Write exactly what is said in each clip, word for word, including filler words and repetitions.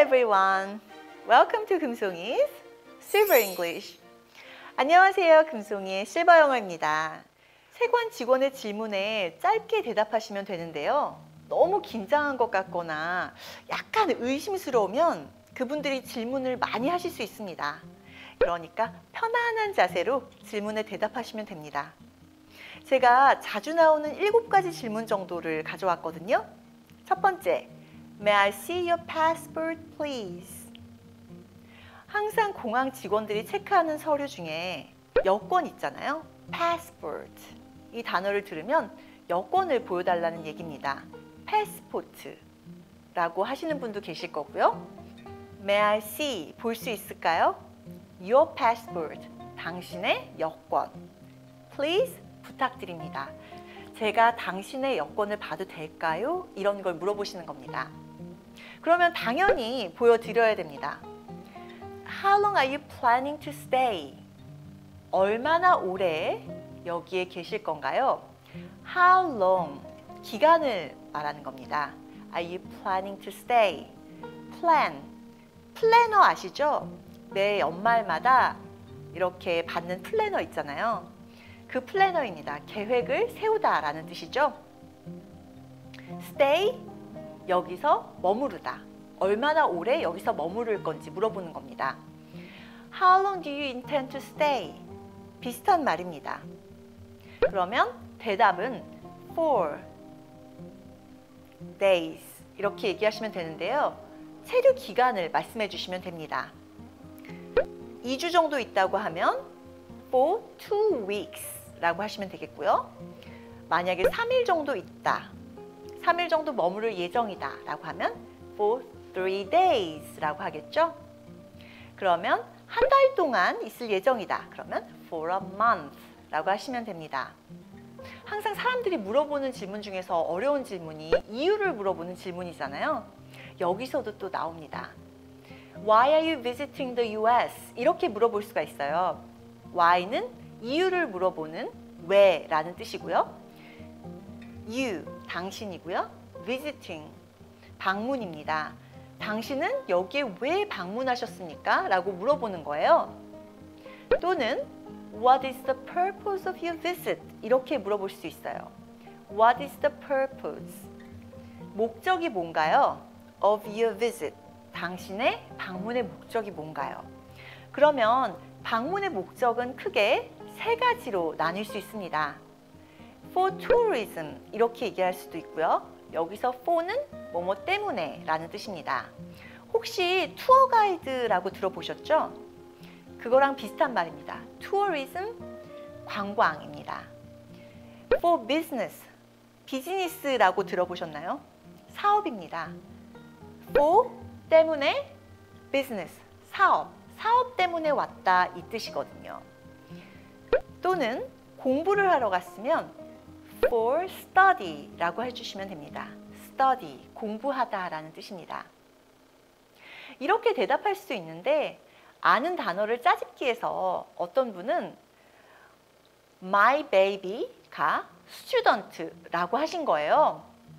everyone. Welcome to 금송이's Silver English. 안녕하세요. 금송이의 실버 영어입니다. 세관 직원의 질문에 짧게 대답하시면 되는데요. 너무 긴장한 것 같거나 약간 의심스러우면 그분들이 질문을 많이 하실 수 있습니다. 그러니까 편안한 자세로 질문에 대답하시면 됩니다. 제가 자주 나오는 일곱 가지 질문 정도를 가져왔거든요. 첫 번째, May I see your passport, please? 항상 공항 직원들이 체크하는 서류 중에 여권 있잖아요. passport. 이 단어를 들으면 여권을 보여달라는 얘기입니다. 패스포트라고 하시는 분도 계실 거고요. May I see, 볼 수 있을까요? Your passport, 당신의 여권. Please, 부탁드립니다. 제가 당신의 여권을 봐도 될까요? 이런 걸 물어보시는 겁니다. 그러면 당연히 보여드려야 됩니다. How long are you planning to stay? 얼마나 오래 여기에 계실 건가요? How long, 기간을 말하는 겁니다. Are you planning to stay? Plan, 플래너 아시죠? 매 연말마다 이렇게 받는 플래너 있잖아요. 그 플래너입니다. 계획을 세우다 라는 뜻이죠. Stay, 여기서 머무르다. 얼마나 오래 여기서 머무를 건지 물어보는 겁니다. How long do you intend to stay? 비슷한 말입니다. 그러면 대답은 four days 이렇게 얘기하시면 되는데요. 체류 기간을 말씀해 주시면 됩니다. 이 주 정도 있다고 하면 for two weeks 라고 하시면 되겠고요. 만약에 삼 일 정도 있다, 삼 일 정도 머무를 예정이다 라고 하면 for three days 라고 하겠죠. 그러면 한 달 동안 있을 예정이다. 그러면 for a month 라고 하시면 됩니다. 항상 사람들이 물어보는 질문 중에서 어려운 질문이 이유를 물어보는 질문이잖아요. 여기서도 또 나옵니다. Why are you visiting the U S? 이렇게 물어볼 수가 있어요. Why는 이유를 물어보는 왜 라는 뜻이고요. You, 당신이고요. Visiting, 방문입니다. 당신은 여기에 왜 방문하셨습니까? 라고 물어보는 거예요. 또는 What is the purpose of your visit? 이렇게 물어볼 수 있어요. What is the purpose? 목적이 뭔가요? Of your visit. 당신의 방문의 목적이 뭔가요? 그러면 방문의 목적은 크게 세 가지로 나뉠 수 있습니다. For tourism 이렇게 얘기할 수도 있고요. 여기서 for는 뭐뭐 때문에 라는 뜻입니다. 혹시 투어 가이드라고 들어보셨죠? 그거랑 비슷한 말입니다. tourism, 관광입니다. For business, 비즈니스라고 들어보셨나요? 사업입니다. for 때문에 business, 사업, 사업 때문에 왔다 이 뜻이거든요. 또는 공부를 하러 갔으면 for study라고 해주시면 됩니다. study, 공부하다 라는 뜻입니다. 이렇게 대답할 수 있는데 아는 단어를 짜집기해서 어떤 분은 My baby가 student라고 하신 거예요.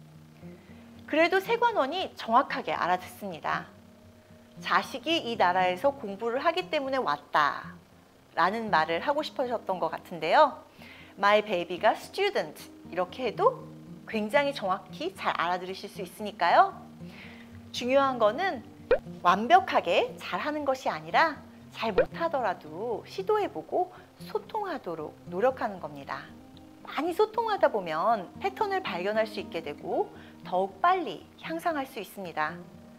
그래도 세관원이 정확하게 알아듣습니다. 자식이 이 나라에서 공부를 하기 때문에 왔다 라는 말을 하고 싶으셨던 것 같은데요. My baby가 student 이렇게 해도 굉장히 정확히 잘 알아들으실 수 있으니까요. 중요한 거는 완벽하게 잘하는 것이 아니라 잘 못하더라도 시도해보고 소통하도록 노력하는 겁니다. 많이 소통하다 보면 패턴을 발견할 수 있게 되고 더욱 빨리 향상할 수 있습니다.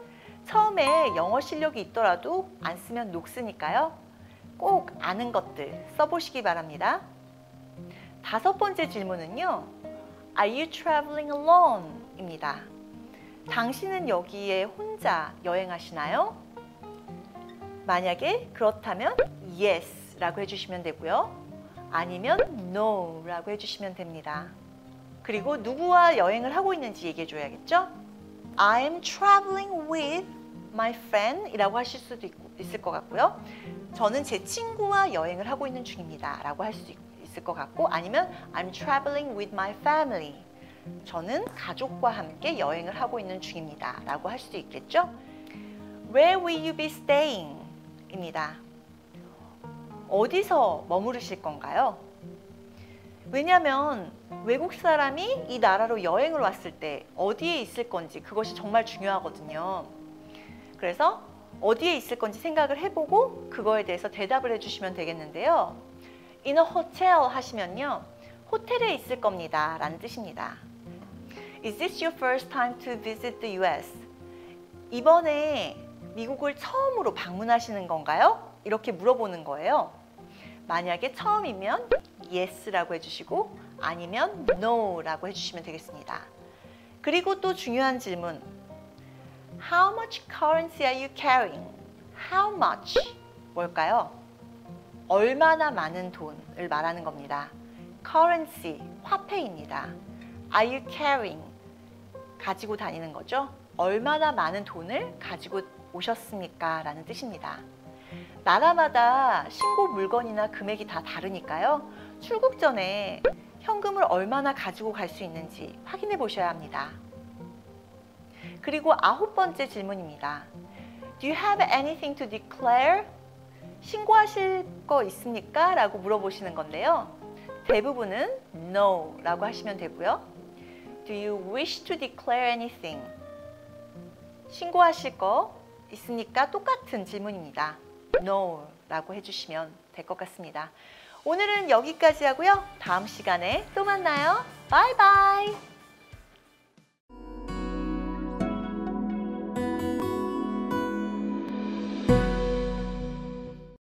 처음에 영어 실력이 있더라도 안 쓰면 녹으니까요. 꼭 아는 것들 써보시기 바랍니다. 다섯 번째 질문은요. Are you traveling alone? 입니다. 당신은 여기에 혼자 여행하시나요? 만약에 그렇다면 yes 라고 해주시면 되고요. 아니면 no 라고 해주시면 됩니다. 그리고 누구와 여행을 하고 있는지 얘기해 줘야겠죠? I am traveling with my friend 이라고 하실 수도 있고, 있을 것 같고요. 저는 제 친구와 여행을 하고 있는 중입니다 라고 할 수 있을 것 같고, 아니면 I'm traveling with my family. 저는 가족과 함께 여행을 하고 있는 중입니다 라고 할 수도 있겠죠. Where will you be staying? 입니다. 어디서 머무르실 건가요? 왜냐하면 외국 사람이 이 나라로 여행을 왔을 때 어디에 있을 건지 그것이 정말 중요하거든요. 그래서 어디에 있을 건지 생각을 해보고 그거에 대해서 대답을 해주시면 되겠는데요. In a hotel 하시면요. 호텔에 있을 겁니다 라는 뜻입니다. Is this your first time to visit the U S? 이번에 미국을 처음으로 방문하시는 건가요? 이렇게 물어보는 거예요. 만약에 처음이면 Yes라고 해주시고 아니면 No라고 해주시면 되겠습니다. 그리고 또 중요한 질문. How much currency are you carrying? How much? 뭘까요? 얼마나 많은 돈을 말하는 겁니다. Currency, 화폐입니다. Are you carrying? 가지고 다니는 거죠. 얼마나 많은 돈을 가지고 오셨습니까? 라는 뜻입니다. 나라마다 신고 물건이나 금액이 다 다르니까요. 출국 전에 현금을 얼마나 가지고 갈 수 있는지 확인해 보셔야 합니다. 그리고 아홉 번째 질문입니다. Do you have anything to declare? 신고하실 거 있습니까? 라고 물어보시는 건데요. 대부분은 No 라고 하시면 되고요. Do you wish to declare anything? 신고하실 거 있습니까? 똑같은 질문입니다. No 라고 해주시면 될 것 같습니다. 오늘은 여기까지 하고요. 다음 시간에 또 만나요. 바이바이.